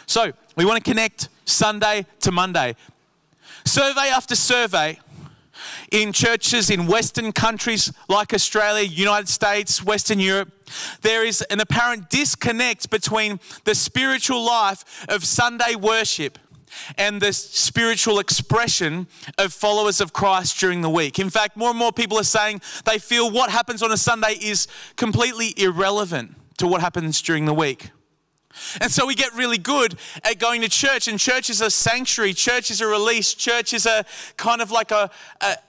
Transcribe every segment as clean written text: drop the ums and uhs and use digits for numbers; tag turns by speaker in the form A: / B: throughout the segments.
A: So we want to connect Sunday to Monday. Survey after survey in churches in Western countries like Australia, United States, Western Europe, there is an apparent disconnect between the spiritual life of Sunday worship and the spiritual expression of followers of Christ during the week. In fact, more and more people are saying they feel what happens on a Sunday is completely irrelevant to what happens during the week. And so we get really good at going to church, and church is a sanctuary, church is a release, church is a kind of like a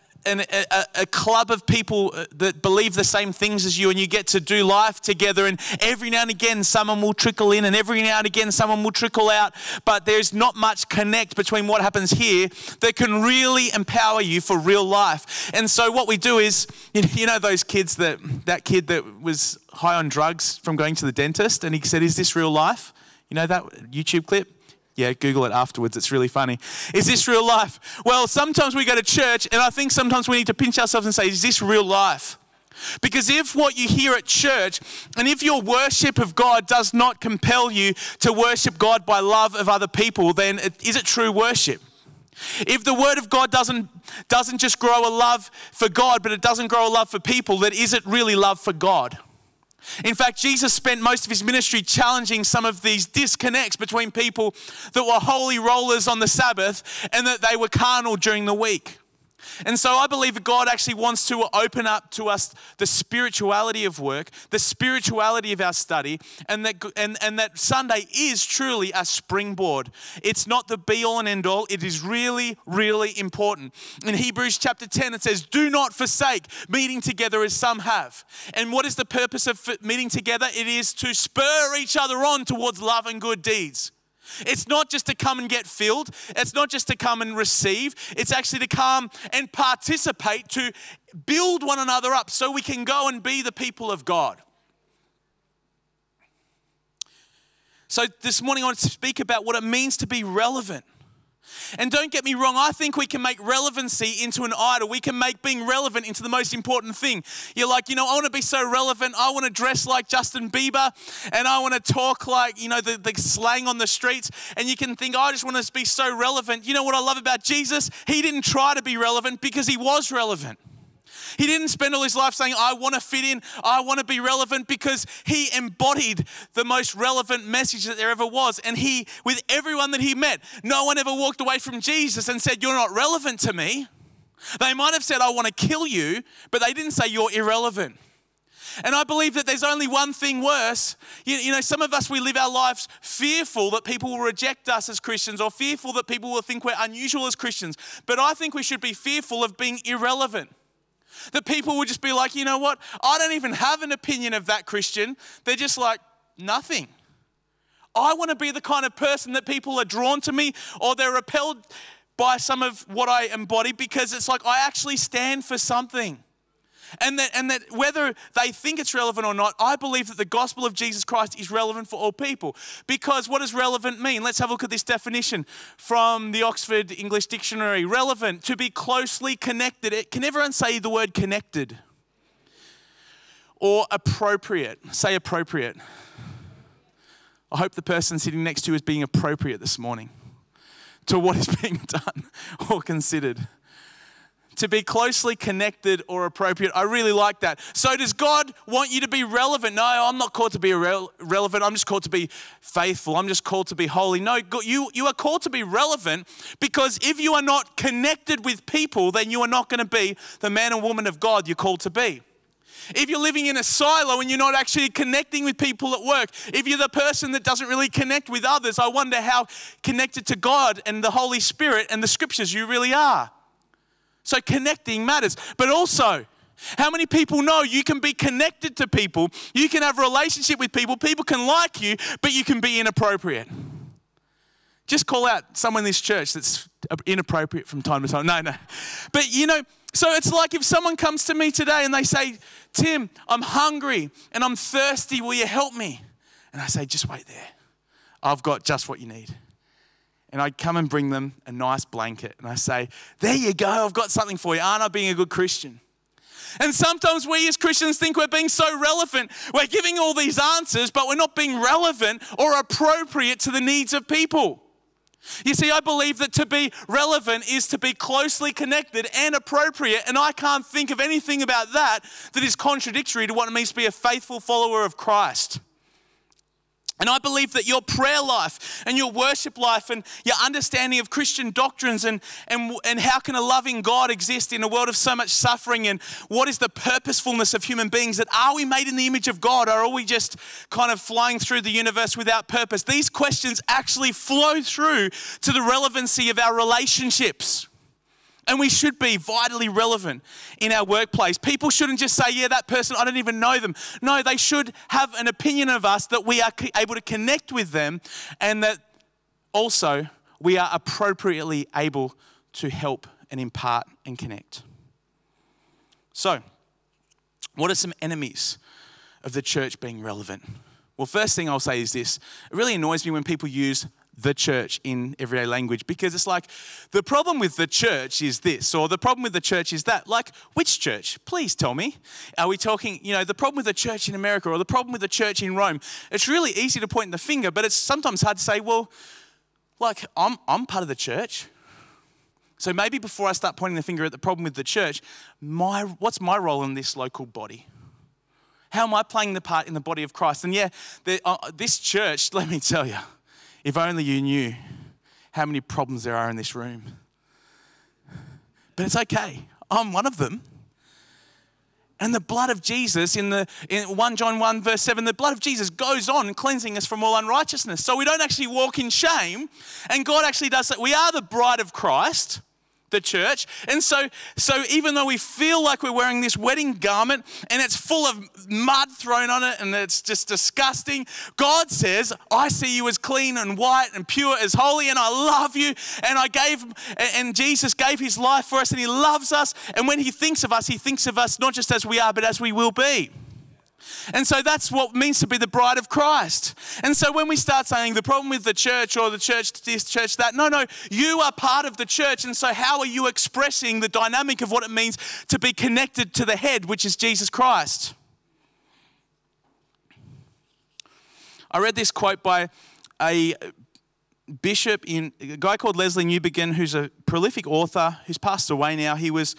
A: club of people that believe the same things as you, and you get to do life together, and every now and again someone will trickle in and every now and again someone will trickle out, but there's not much connect between what happens here that can really empower you for real life. And so what we do is, you know those kids, that kid that was high on drugs from going to the dentist, and he said, "Is this real life?" You know that YouTube clip? Yeah, Google it afterwards. It's really funny. Is this real life? Well, sometimes we go to church, and I think sometimes we need to pinch ourselves and say, is this real life? Because if what you hear at church, and if your worship of God does not compel you to worship God by love of other people, then is it true worship? If the word of God doesn't just grow a love for God, but it doesn't grow a love for people, then is it really love for God? In fact, Jesus spent most of his ministry challenging some of these disconnects between people that were holy rollers on the Sabbath and that they were carnal during the week. And so I believe that God actually wants to open up to us the spirituality of work, the spirituality of our study, and that Sunday is truly a springboard. It's not the be-all and end-all. It is really, really important. In Hebrews chapter 10, it says, "Do not forsake meeting together as some have." And what is the purpose of meeting together? It is to spur each other on towards love and good deeds. It's not just to come and get filled. It's not just to come and receive. It's actually to come and participate, to build one another up so we can go and be the people of God. So this morning I want to speak about what it means to be relevant. And don't get me wrong, I think we can make relevancy into an idol. We can make being relevant into the most important thing. You're like, I want to be so relevant. I want to dress like Justin Bieber, and I want to talk like, the slang on the streets. And you can think, I just want to be so relevant. You know what I love about Jesus? He didn't try to be relevant because he was relevant. He didn't spend all his life saying, I want to fit in, I want to be relevant, because he embodied the most relevant message that there ever was. And he, with everyone that he met, no one ever walked away from Jesus and said, you're not relevant to me. They might have said, I want to kill you, but they didn't say you're irrelevant. And I believe that there's only one thing worse. Some of us, we live our lives fearful that people will reject us as Christians, or fearful that people will think we're unusual as Christians. But I think we should be fearful of being irrelevant. That people would just be like, you know what? I don't even have an opinion of that Christian. They're just like, nothing. I want to be the kind of person that people are drawn to me, or they're repelled by some of what I embody, because it's like I actually stand for something. And that whether they think it's relevant or not, I believe that the gospel of Jesus Christ is relevant for all people. Because what does relevant mean? Let's have a look at this definition from the Oxford English Dictionary. Relevant, to be closely connected. Can everyone say the word connected? Or appropriate. Say appropriate. I hope the person sitting next to you is being appropriate this morning to what is being done or considered. To be closely connected or appropriate. I really like that. So does God want you to be relevant? No, I'm not called to be relevant. I'm just called to be faithful. I'm just called to be holy. No, you are called to be relevant, because if you are not connected with people, then you are not going to be the man and woman of God you're called to be. If you're living in a silo and you're not actually connecting with people at work, if you're the person that doesn't really connect with others, I wonder how connected to God and the Holy Spirit and the scriptures you really are. So connecting matters. But also, how many people know you can be connected to people, you can have a relationship with people, people can like you, but you can be inappropriate? Just call out someone in this church that's inappropriate from time to time. No. But so it's like if someone comes to me today and they say, Tim, I'm hungry and I'm thirsty, will you help me? And I say, just wait there. I've got just what you need. And I come and bring them a nice blanket. And I say, there you go, I've got something for you. Aren't I being a good Christian? And sometimes we as Christians think we're being so relevant. We're giving all these answers, but we're not being relevant or appropriate to the needs of people. You see, I believe that to be relevant is to be closely connected and appropriate, and I can't think of anything about that that is contradictory to what it means to be a faithful follower of Christ. And I believe that your prayer life and your worship life and your understanding of Christian doctrines and how can a loving God exist in a world of so much suffering, and what is the purposefulness of human beings, that are we made in the image of God, or are we just kind of flying through the universe without purpose? These questions actually flow through to the relevancy of our relationships. And we should be vitally relevant in our workplace. People shouldn't just say, yeah, that person, I don't even know them. No, they should have an opinion of us, that we are able to connect with them, and that also we are appropriately able to help and impart and connect. So, what are some enemies of the church being relevant? Well, first thing I'll say is this. It really annoys me when people use the church in everyday language, because it's like, the problem with the church is this, or the problem with the church is that. Like, which church? Please tell me. Are we talking, the problem with the church in America, or the problem with the church in Rome? It's really easy to point the finger, but it's sometimes hard to say, well, like, I'm part of the church. So maybe before I start pointing the finger at the problem with the church, what's my role in this local body? How am I playing the part in the body of Christ? And yeah, this church, let me tell you, if only you knew how many problems there are in this room. But it's okay. I'm one of them. And the blood of Jesus, in 1 John 1 verse 7, the blood of Jesus goes on cleansing us from all unrighteousness. So we don't actually walk in shame. And God actually does that. We are the bride of Christ, the church. And so even though we feel like we're wearing this wedding garment and it's full of mud thrown on it and it's just disgusting, God says, I see you as clean and white and pure as holy, and I love you, and Jesus gave his life for us, and he loves us, and when he thinks of us not just as we are, but as we will be. And so that's what it means to be the bride of Christ. And so when we start saying the problem with the church, or the church this, church that, no, you are part of the church. And so how are you expressing the dynamic of what it means to be connected to the head, which is Jesus Christ? I read this quote by a bishop, a guy called Leslie Newbegin, who's a prolific author, who's passed away now. He was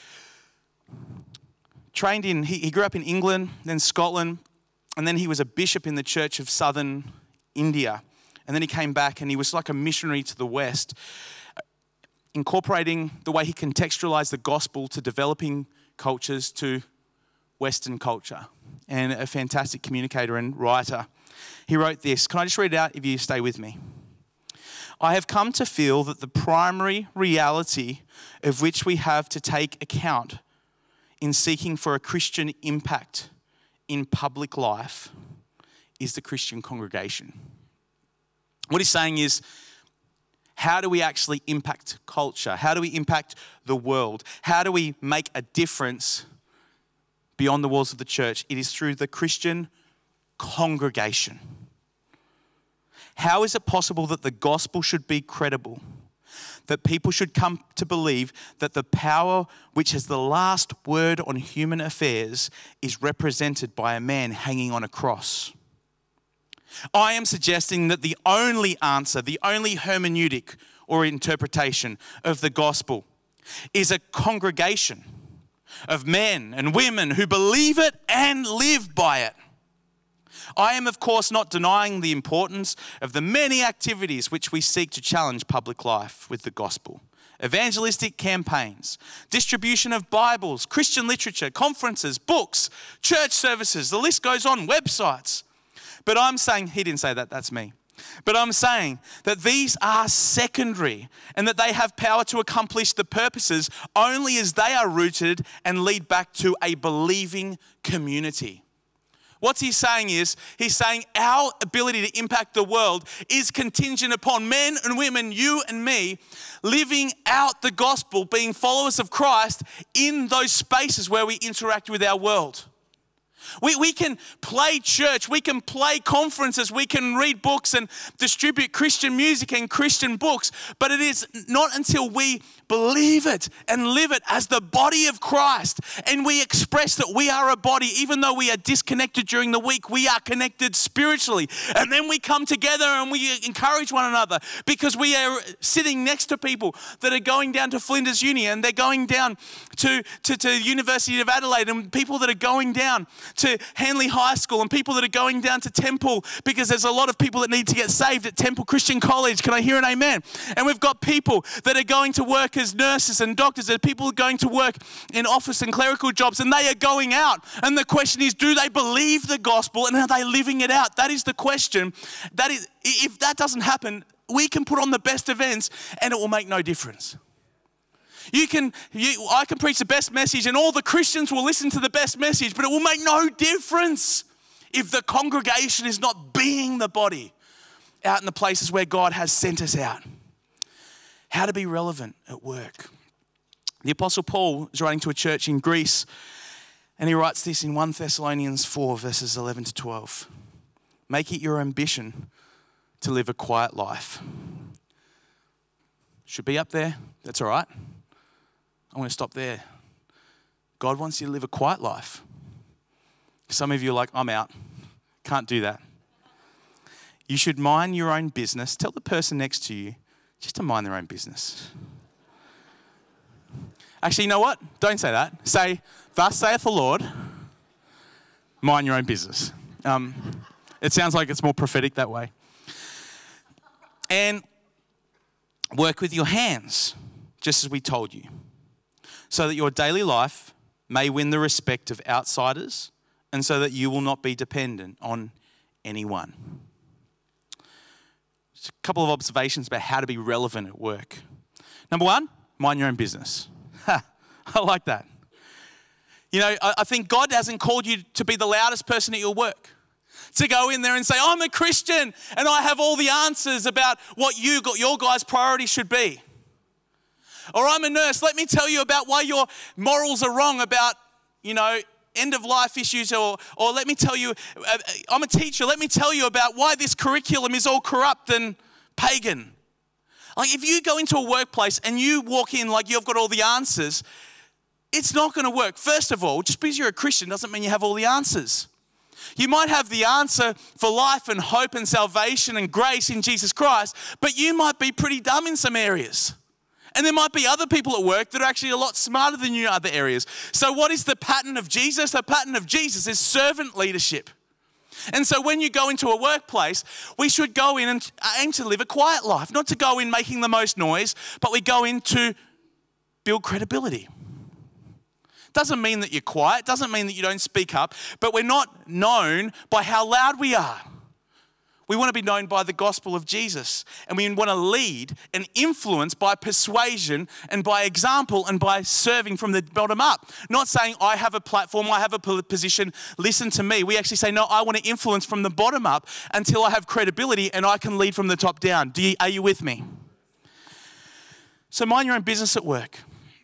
A: trained he grew up in England, then Scotland, and then he was a bishop in the church of southern India. And then he came back and he was like a missionary to the West, incorporating the way he contextualized the gospel to developing cultures, to Western culture, and a fantastic communicator and writer. He wrote this. Can I just read it out if you stay with me? I have come to feel that the primary reality of which we have to take account in seeking for a Christian impact in public life is the Christian congregation. What he's saying is, how do we actually impact culture? How do we impact the world? How do we make a difference beyond the walls of the church? It is through the Christian congregation. How is it possible that the gospel should be credible? That people should come to believe that the power which has the last word on human affairs is represented by a man hanging on a cross? I am suggesting that the only answer, the only hermeneutic or interpretation of the gospel is a congregation of men and women who believe it and live by it. I am, of course, not denying the importance of the many activities which we seek to challenge public life with the gospel. Evangelistic campaigns, distribution of Bibles, Christian literature, conferences, books, church services, the list goes on, websites. But I'm saying, he didn't say that, that's me. But I'm saying that these are secondary and that they have power to accomplish the purposes only as they are rooted and lead back to a believing community. What he's saying is, he's saying our ability to impact the world is contingent upon men and women, you and me, living out the gospel, being followers of Christ in those spaces where we interact with our world. We can play church, we can play conferences, we can read books and distribute Christian music and Christian books, but it is not until we believe it and live it as the body of Christ, and we express that we are a body, even though we are disconnected during the week, we are connected spiritually. And then we come together and we encourage one another, because we are sitting next to people that are going down to Flinders Uni, and they're going down to University of Adelaide, and people that are going down to Hanley High School, and people that are going down to Temple, because there's a lot of people that need to get saved at Temple Christian College. Can I hear an amen? And we've got people that are going to work as nurses and doctors. There's people going to work in office and clerical jobs, and they are going out. And the question is, do they believe the gospel, and are they living it out? That is the question. That is, if that doesn't happen, we can put on the best events and it will make no difference. I can preach the best message and all the Christians will listen to the best message, but it will make no difference if the congregation is not being the body out in the places where God has sent us out. How to be relevant at work. The Apostle Paul is writing to a church in Greece, and he writes this in 1 Thessalonians 4, verses 11 to 12. Make it your ambition to live a quiet life. Should be up there. That's all right. I'm going to stop there. God wants you to live a quiet life. Some of you are like, I'm out. Can't do that. You should mind your own business. Tell the person next to you just to mind their own business. Actually, you know what? Don't say that. Say, thus saith the Lord, mind your own business. It sounds like it's more prophetic that way. And work with your hands, just as we told you, so that your daily life may win the respect of outsiders, and so that you will not be dependent on anyone. Just a couple of observations about how to be relevant at work. Number one, mind your own business. I like that. You know, I think God hasn't called you to be the loudest person at your work, to go in there and say, I'm a Christian and I have all the answers about what your guys' priorities should be. Or I'm a nurse, let me tell you about why your morals are wrong about, end of life issues, or let me tell you, I'm a teacher, let me tell you about why this curriculum is all corrupt and pagan. Like, if you go into a workplace and you walk in like you've got all the answers, it's not going to work. First of all, just because you're a Christian doesn't mean you have all the answers. You might have the answer for life and hope and salvation and grace in Jesus Christ, but you might be pretty dumb in some areas. And there might be other people at work that are actually a lot smarter than you in other areas. So what is the pattern of Jesus? The pattern of Jesus is servant leadership. And so when you go into a workplace, we should go in and aim to live a quiet life, not to go in making the most noise, but we go in to build credibility. Doesn't mean that you're quiet, doesn't mean that you don't speak up, but we're not known by how loud we are. We want to be known by the gospel of Jesus, and we want to lead and influence by persuasion and by example and by serving from the bottom up. Not saying, I have a platform, I have a position, listen to me. We actually say, no, I want to influence from the bottom up until I have credibility and I can lead from the top down. Are you with me? So mind your own business at work.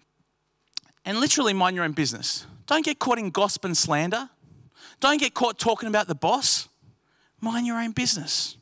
A: And literally mind your own business. Don't get caught in gossip and slander. Don't get caught talking about the boss. Mind your own business.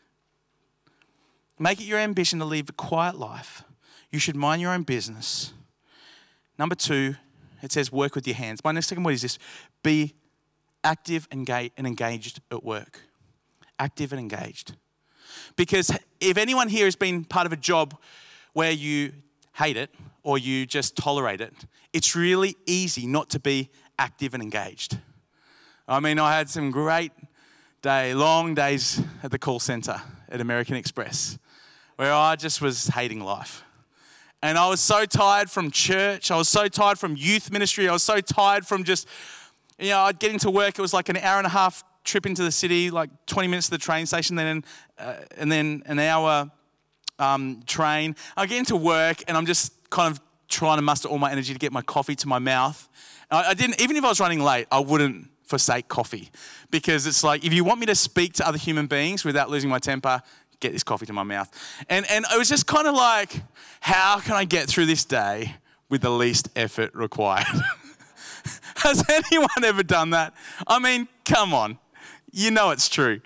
A: Make it your ambition to live a quiet life. You should mind your own business. Number two, it says work with your hands. My next second word is this: be active and engaged at work. Active and engaged. Because if anyone here has been part of a job where you hate it or you just tolerate it, it's really easy not to be active and engaged. I mean, I had some great long days at the call center at American Express where I just was hating life. And I was so tired from church. I was so tired from youth ministry. I was so tired from just, I'd get into work. It was like an hour and a half trip into the city, like 20 minutes to the train station, and then an hour train. I get into work and I'm just kind of trying to muster all my energy to get my coffee to my mouth. I didn't, even if I was running late, I wouldn't forsake coffee, because it's like, if you want me to speak to other human beings without losing my temper, get this coffee to my mouth. And it was just kind of like, how can I get through this day with the least effort required? Has anyone ever done that? I mean, come on. You know it's true.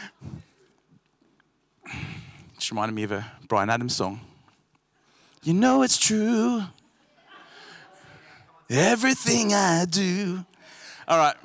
A: Just reminded me of a Bryan Adams song. You know it's true. Everything I do. All right.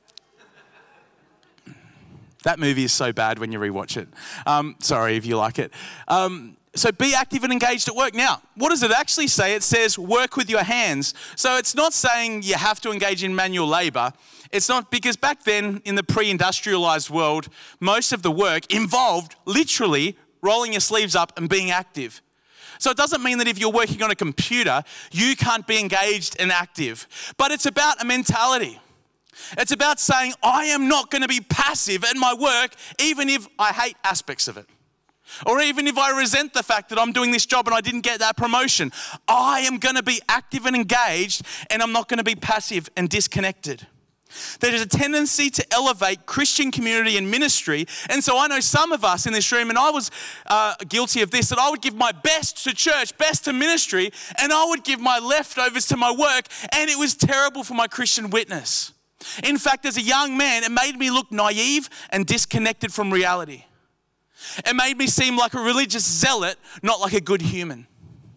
A: That movie is so bad when you rewatch it. Sorry if you like it. So be active and engaged at work. Now, what does it actually say? It says work with your hands. So it's not saying you have to engage in manual labor. It's not, because back then in the pre-industrialized world, most of the work involved literally rolling your sleeves up and being active. So it doesn't mean that if you're working on a computer, you can't be engaged and active. But it's about a mentality. It's about saying, I am not going to be passive at my work, even if I hate aspects of it. Or even if I resent the fact that I'm doing this job and I didn't get that promotion. I am going to be active and engaged, and I'm not going to be passive and disconnected. There is a tendency to elevate Christian community and ministry. And so I know some of us in this room, and I was guilty of this, that I would give my best to church, best to ministry, and I would give my leftovers to my work, and it was terrible for my Christian witness. In fact, as a young man, it made me look naive and disconnected from reality. It made me seem like a religious zealot, not like a good human.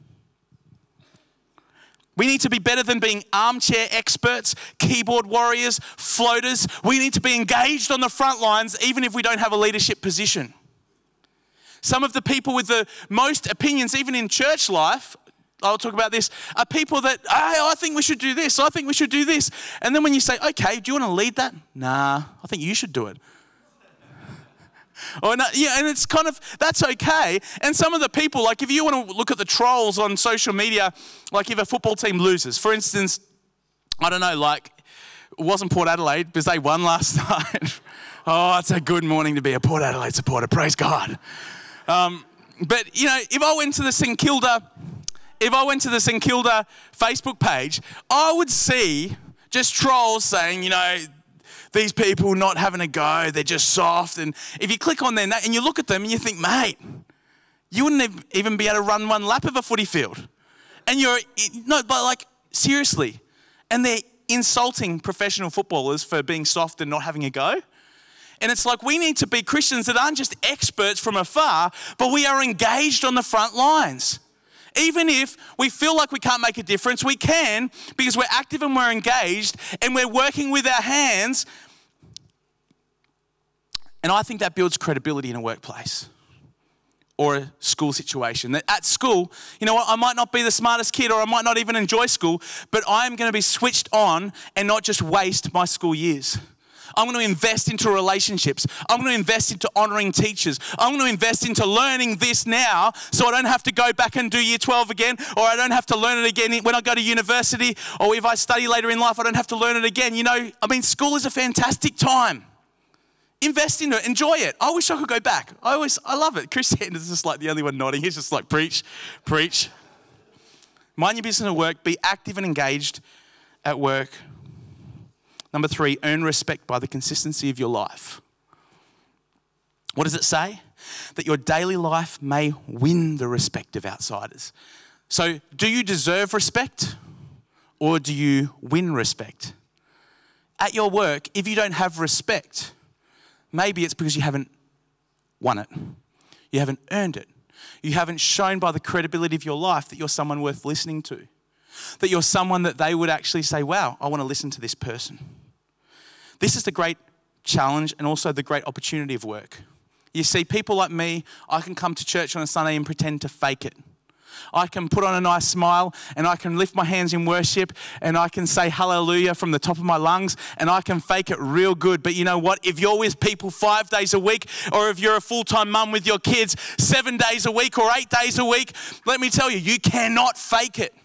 A: We need to be better than being armchair experts, keyboard warriors, floaters. We need to be engaged on the front lines, even if we don't have a leadership position. Some of the people with the most opinions, even in church life, I'll talk about this, are people that, hey, I think we should do this, I think we should do this. And then when you say, okay, do you want to lead that? Nah, I think you should do it. Or no, yeah, and it's kind of, that's okay. And some of the people, like if you want to look at the trolls on social media, like if a football team loses, for instance, I don't know, like it wasn't Port Adelaide because they won last night. Oh, it's a good morning to be a Port Adelaide supporter, praise God. But you know, if I went to the St Kilda Facebook page, I would see just trolls saying, you know, these people not having a go, they're just soft. And if you click on their name and you look at them and you think, mate, you wouldn't even be able to run one lap of a footy field. And no, but like, seriously. And they're insulting professional footballers for being soft and not having a go. And it's like, we need to be Christians that aren't just experts from afar, but we are engaged on the front lines. Even if we feel like we can't make a difference, we can, because we're active and we're engaged and we're working with our hands. And I think that builds credibility in a workplace or a school situation. That at school, you know what, I might not be the smartest kid or I might not even enjoy school, but I'm going to be switched on and not just waste my school years. I'm going to invest into relationships. I'm going to invest into honouring teachers. I'm going to invest into learning this now so I don't have to go back and do year 12 again, or I don't have to learn it again when I go to university, or if I study later in life, I don't have to learn it again. You know, I mean, school is a fantastic time. Invest into it. Enjoy it. I wish I could go back. I love it. Chris Sanders is just like the only one nodding. He's just like, preach, preach. Mind your business at work. Be active and engaged at work. Number 3, earn respect by the consistency of your life. What does it say? That your daily life may win the respect of outsiders. So do you deserve respect or do you win respect? At your work, if you don't have respect, maybe it's because you haven't won it. You haven't earned it. You haven't shown by the credibility of your life that you're someone worth listening to. That you're someone that they would actually say, wow, I want to listen to this person. This is the great challenge and also the great opportunity of work. You see, people like me, I can come to church on a Sunday and pretend to fake it. I can put on a nice smile and I can lift my hands in worship and I can say hallelujah from the top of my lungs and I can fake it real good. But you know what? If you're with people 5 days a week, or if you're a full-time mum with your kids 7 days a week or 8 days a week, let me tell you, you cannot fake it.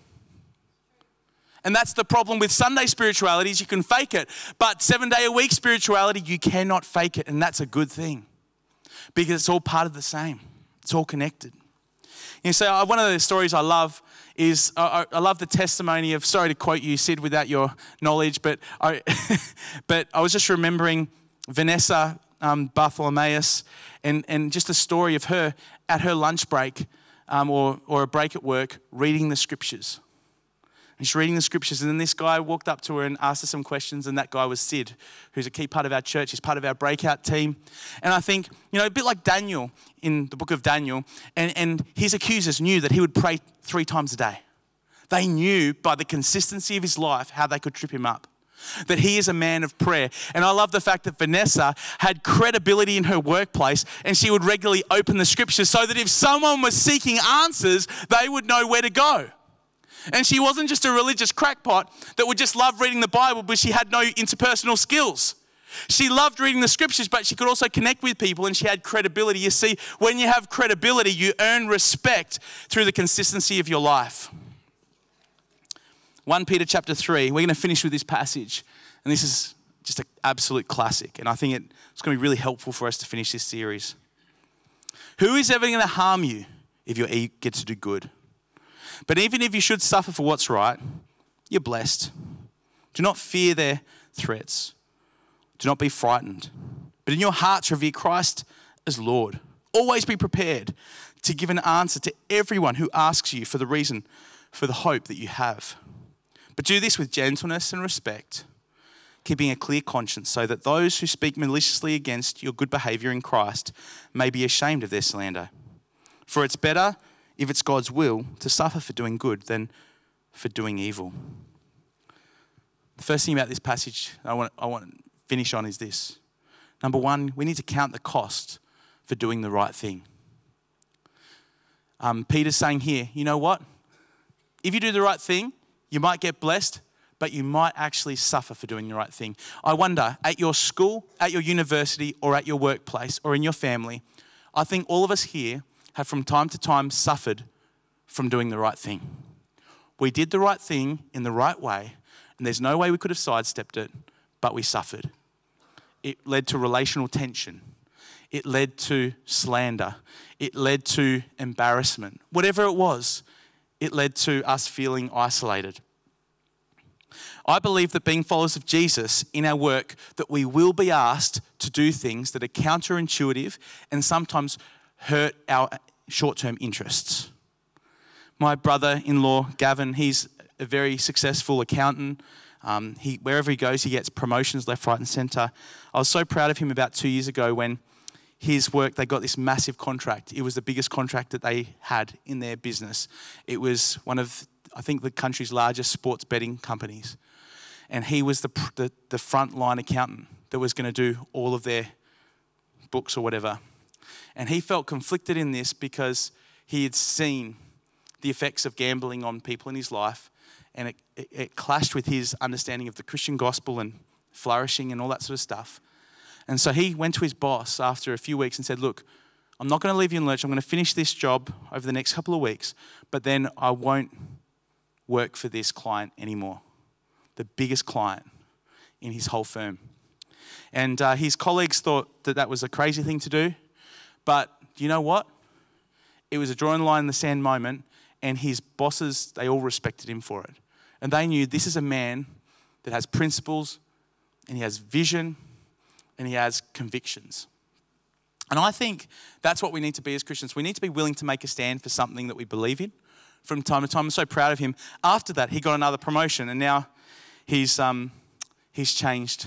A: And that's the problem with Sunday spirituality, is you can fake it. But 7-day-a-week spirituality, you cannot fake it. And that's a good thing, because it's all part of the same. It's all connected. You see, one of the stories I love is, I love the testimony of, sorry to quote you, Sid, without your knowledge, but I was just remembering Vanessa Bartholomaeus and just the story of her at her lunch break or a break at work reading the scriptures. She's reading the scriptures, and then this guy walked up to her and asked her some questions, and that guy was Sid, who's a key part of our church. He's part of our breakout team. And I think, a bit like Daniel in the book of Daniel, and his accusers knew that he would pray 3 times a day. They knew by the consistency of his life how they could trip him up, that he is a man of prayer. And I love the fact that Vanessa had credibility in her workplace, and she would regularly open the scriptures so that if someone was seeking answers, they would know where to go. And she wasn't just a religious crackpot that would just love reading the Bible, but she had no interpersonal skills. She loved reading the scriptures, but she could also connect with people, and she had credibility. You see, when you have credibility, you earn respect through the consistency of your life. 1 Peter chapter 3, we're going to finish with this passage. And this is just an absolute classic. And I think it's going to be really helpful for us to finish this series. Who is ever going to harm you if you're eager to do good? But even if you should suffer for what's right, you're blessed. Do not fear their threats. Do not be frightened. But in your hearts revere Christ as Lord. Always be prepared to give an answer to everyone who asks you for the reason for the hope that you have. But do this with gentleness and respect, keeping a clear conscience, so that those who speak maliciously against your good behavior in Christ may be ashamed of their slander. For it's better, if it's God's will, to suffer for doing good than for doing evil. The first thing about this passage I want to finish on is this. Number one, we need to count the cost for doing the right thing. Peter's saying here, you know what? If you do the right thing, you might get blessed, but you might actually suffer for doing the right thing. I wonder, at your school, at your university, or at your workplace, or in your family, I think all of us here have from time to time suffered from doing the right thing. We did the right thing in the right way, and there's no way we could have sidestepped it, but we suffered. It led to relational tension. It led to slander. It led to embarrassment. Whatever it was, it led to us feeling isolated. I believe that being followers of Jesus in our work, that we will be asked to do things that are counterintuitive and sometimes hurt our short-term interests. My brother-in-law, Gavin, he's a very successful accountant. Wherever he goes, he gets promotions left, right and centre. I was so proud of him about 2 years ago when his work, they got this massive contract. It was the biggest contract that they had in their business. It was one of, I think, the country's largest sports betting companies. And he was the frontline accountant that was going to do all of their books or whatever. And he felt conflicted in this because he had seen the effects of gambling on people in his life, and it clashed with his understanding of the Christian gospel and flourishing and all that sort of stuff. And so he went to his boss after a few weeks and said, look, I'm not going to leave you in lurch. I'm going to finish this job over the next couple of weeks, but then I won't work for this client anymore. The biggest client in his whole firm. And his colleagues thought that that was a crazy thing to do. But you know what? It was a drawing line in the sand moment, and his bosses, they all respected him for it. And they knew this is a man that has principles, and he has vision, and he has convictions. And I think that's what we need to be as Christians. We need to be willing to make a stand for something that we believe in from time to time. I'm so proud of him. After that, he got another promotion, and now he's changed.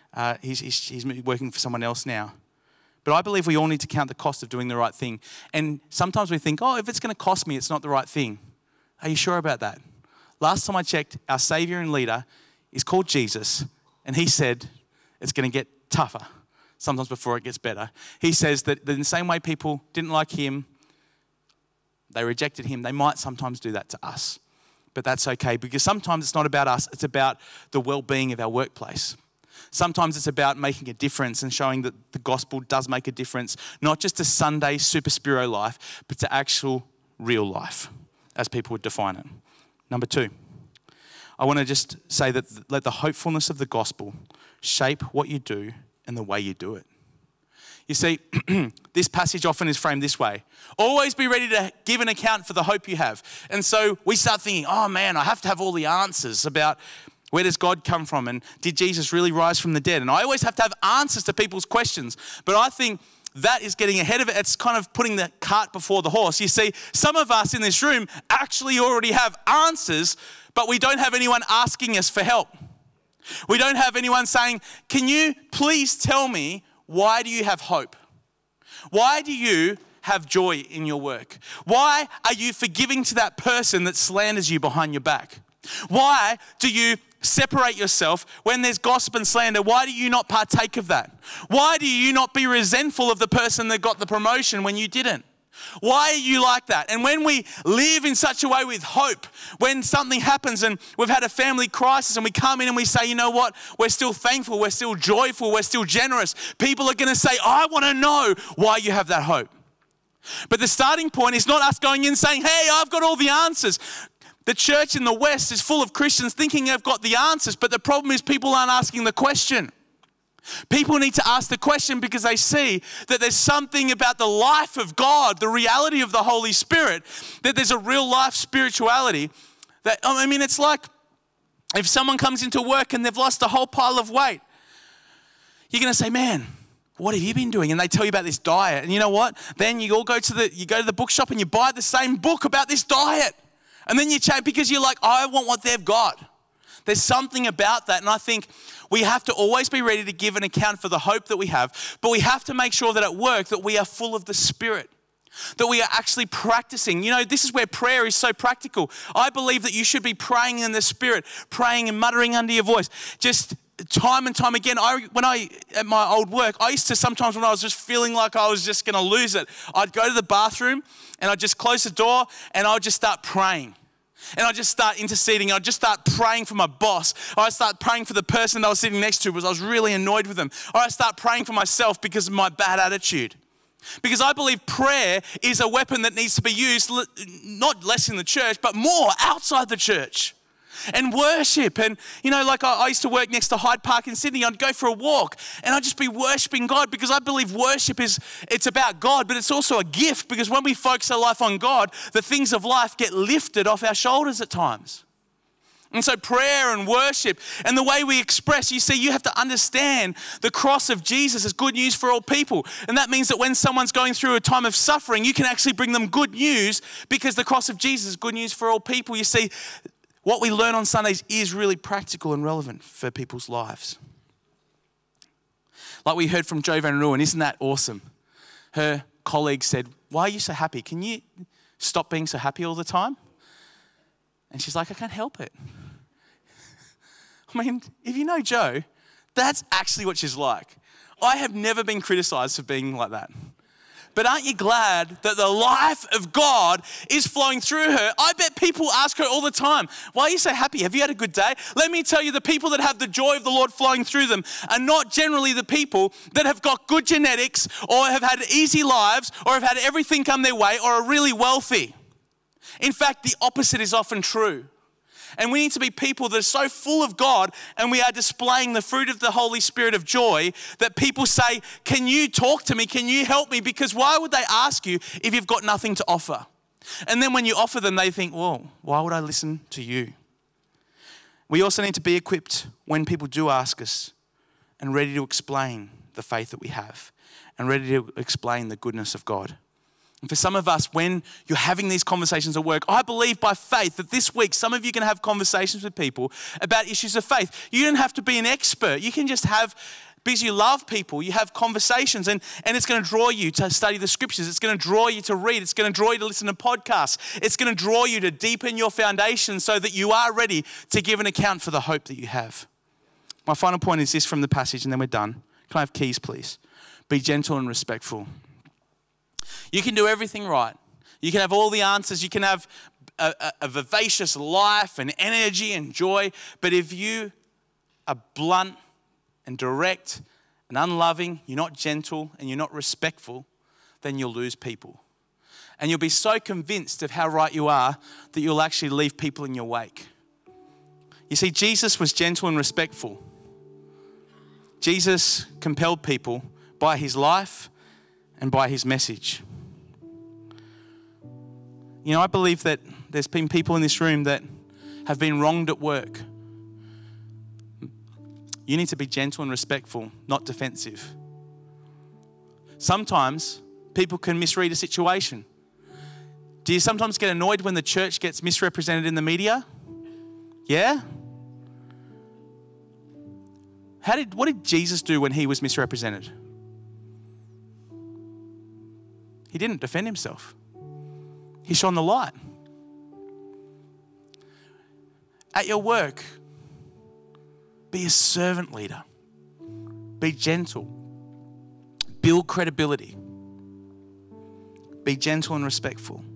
A: He's working for someone else now. But I believe we all need to count the cost of doing the right thing. And sometimes we think, oh, if it's going to cost me, it's not the right thing. Are you sure about that? Last time I checked, our Savior and leader is called Jesus, and he said it's going to get tougher sometimes before it gets better. He says that in the same way people didn't like him, they rejected him, they might sometimes do that to us. But that's okay, because sometimes it's not about us, it's about the well-being of our workplace. Sometimes it's about making a difference and showing that the gospel does make a difference, not just to Sunday super spiro life, but to actual real life, as people would define it. Number 2, I want to just say that let the hopefulness of the gospel shape what you do and the way you do it. You see, this passage often is framed this way. Always be ready to give an account for the hope you have. And so we start thinking, oh man, I have to have all the answers about where does God come from? And did Jesus really rise from the dead? And I always have to have answers to people's questions. But I think that is getting ahead of it. It's kind of putting the cart before the horse. You see, some of us in this room actually already have answers, but we don't have anyone asking us for help. We don't have anyone saying, can you please tell me, why do you have hope? Why do you have joy in your work? Why are you forgiving to that person that slanders you behind your back? Why do you separate yourself when there's gossip and slander? Why do you not partake of that? Why do you not be resentful of the person that got the promotion when you didn't? Why are you like that? And when we live in such a way with hope, when something happens and we've had a family crisis and we come in and we say, you know what, we're still thankful, we're still joyful, we're still generous, people are going to say, I want to know why you have that hope. But the starting point is not us going in saying, hey, I've got all the answers. The church in the West is full of Christians thinking they've got the answers, but the problem is people aren't asking the question. People need to ask the question because they see that there's something about the life of God, the reality of the Holy Spirit, that there's a real life spirituality. That, I mean, it's like if someone comes into work and they've lost a whole pile of weight, you're going to say, man, what have you been doing? And they tell you about this diet. And you know what? Then you all go to the bookshop and you buy the same book about this diet. And then you change because you're like, I want what they've got. There's something about that. And I think we have to always be ready to give an account for the hope that we have. But we have to make sure that at work that we are full of the Spirit. That we are actually practicing. You know, this is where prayer is so practical. I believe that you should be praying in the Spirit, praying and muttering under your voice. Just time and time again, at my old work, I used to sometimes when I was just feeling like I was just going to lose it, I'd go to the bathroom and I'd just close the door and I'd just start praying. And I'd just start interceding. I'd just start praying for my boss. Or I'd start praying for the person that I was sitting next to because I was really annoyed with them. Or I'd start praying for myself because of my bad attitude. Because I believe prayer is a weapon that needs to be used not less in the church, but more outside the church. And worship. And, you know, like I used to work next to Hyde Park in Sydney. I'd go for a walk and I'd just be worshiping God because I believe worship it's about God, but it's also a gift because when we focus our life on God, the things of life get lifted off our shoulders at times. And so prayer and worship and the way we express, you see, you have to understand the cross of Jesus is good news for all people. And that means that when someone's going through a time of suffering, you can actually bring them good news because the cross of Jesus is good news for all people. You see, what we learn on Sundays is really practical and relevant for people's lives. Like we heard from Jo Van Ruin, isn't that awesome? Her colleague said, why are you so happy? Can you stop being so happy all the time? And she's like, I can't help it. I mean, if you know Jo, that's actually what she's like. I have never been criticized for being like that. But aren't you glad that the life of God is flowing through her? I bet people ask her all the time, why are you so happy? Have you had a good day? Let me tell you, the people that have the joy of the Lord flowing through them are not generally the people that have got good genetics or have had easy lives or have had everything come their way or are really wealthy. In fact, the opposite is often true. And we need to be people that are so full of God and we are displaying the fruit of the Holy Spirit of joy that people say, can you talk to me? Can you help me? Because why would they ask you if you've got nothing to offer? And then when you offer them, they think, well, why would I listen to you? We also need to be equipped when people do ask us and ready to explain the faith that we have and ready to explain the goodness of God. And for some of us, when you're having these conversations at work, I believe by faith that this week, some of you can have conversations with people about issues of faith. You don't have to be an expert. You can just have, because you love people, you have conversations and it's going to draw you to study the scriptures. It's going to draw you to read. It's going to draw you to listen to podcasts. It's going to draw you to deepen your foundation so that you are ready to give an account for the hope that you have. My final point is this from the passage and then we're done. Can I have keys, please? Be gentle and respectful. You can do everything right. You can have all the answers. You can have a vivacious life and energy and joy. But if you are blunt and direct and unloving, you're not gentle and you're not respectful, then you'll lose people. And you'll be so convinced of how right you are that you'll actually leave people in your wake. You see, Jesus was gentle and respectful. Jesus compelled people by his life and by his message. You know, I believe that there's been people in this room that have been wronged at work. You need to be gentle and respectful, not defensive. Sometimes people can misread a situation. Do you sometimes get annoyed when the church gets misrepresented in the media? Yeah? What did Jesus do when he was misrepresented? He didn't defend himself. He shone the light. At your work, be a servant leader. Be gentle. Build credibility. Be gentle and respectful.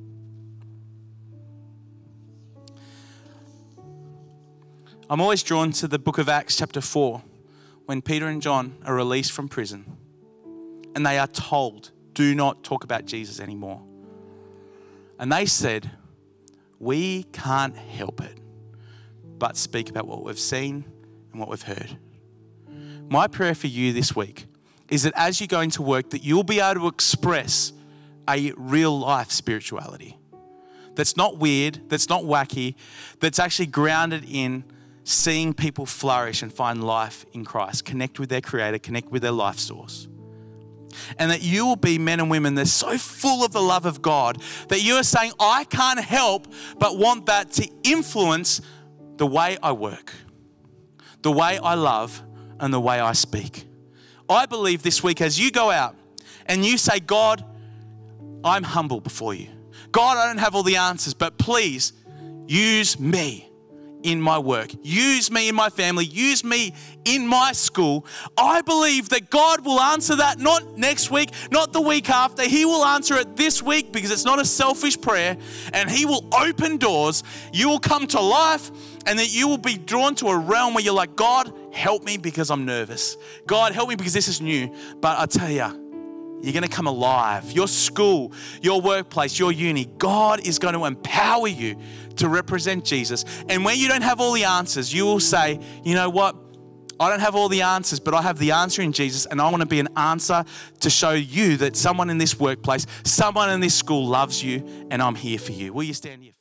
A: I'm always drawn to the book of Acts chapter 4 when Peter and John are released from prison and they are told, do not talk about Jesus anymore. And they said, we can't help it but speak about what we've seen and what we've heard. My prayer for you this week is that as you go into work, that you'll be able to express a real life spirituality that's not weird, that's not wacky, that's actually grounded in seeing people flourish and find life in Christ, connect with their Creator, connect with their life source. And that you will be men and women that are so full of the love of God that you are saying, I can't help but want that to influence the way I work, the way I love, and the way I speak. I believe this week as you go out and you say, God, I'm humble before you. God, I don't have all the answers, but please use me in my work. Use me in my family. Use me in my school. I believe that God will answer that not next week, not the week after. He will answer it this week because it's not a selfish prayer, and He will open doors. You will come to life, and that you will be drawn to a realm where you're like, God, help me because I'm nervous. God, help me because this is new. But I tell you, you're going to come alive. Your school, your workplace, your uni, God is going to empower you to represent Jesus. And when you don't have all the answers, you will say, you know what? I don't have all the answers, but I have the answer in Jesus, and I want to be an answer to show you that someone in this workplace, someone in this school loves you, and I'm here for you. Will you stand here?